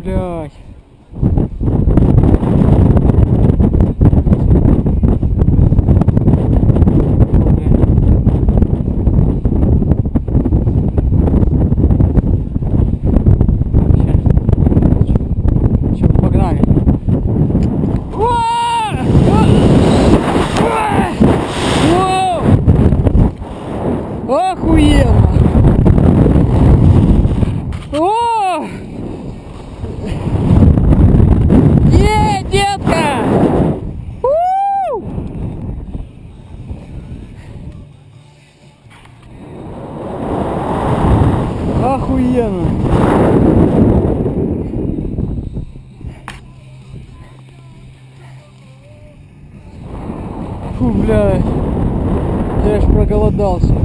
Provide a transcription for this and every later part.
Блядь. Охуенно! О! Детка! У! Охуенно! Фу, бля, я аж проголодался.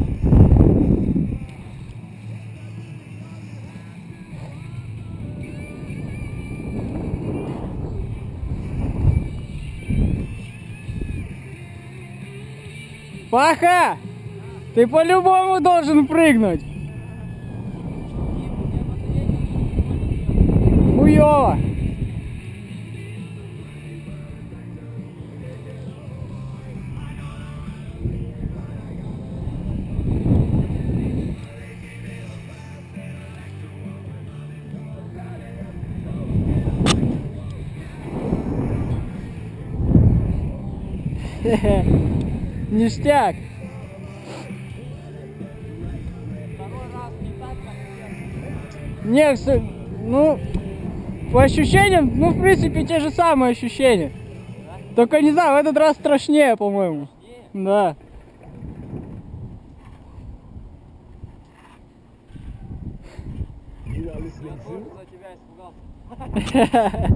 Паха! Ты по-любому должен прыгнуть! Хуёво! Хе-хе. Ништяк. Второй раз не так, как первый. Нет, ну, по ощущениям, ну, в принципе, те же самые ощущения. Да? Только, не знаю, в этот раз страшнее, по-моему. Страшнее? Да. Я тоже за тебя испугался.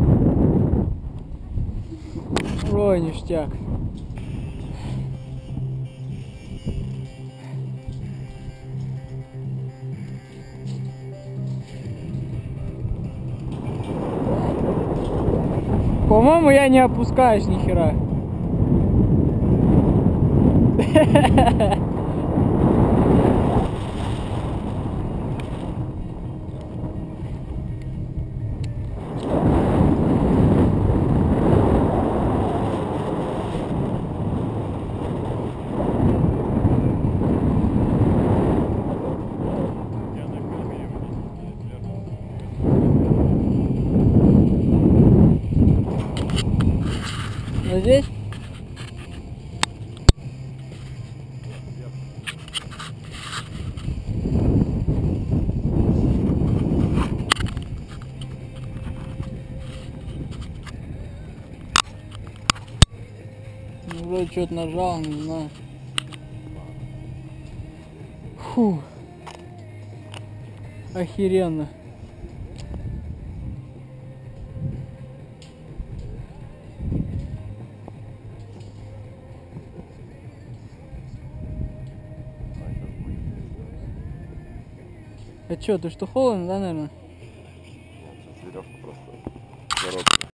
Ой, ништяк. По-моему, я не опускаюсь ни хера. Вот здесь? Ну, вроде что-то нажал, не знаю. Фу. Охеренно. А чё, ты что, холодно, да, наверное? Веревка просто короткая.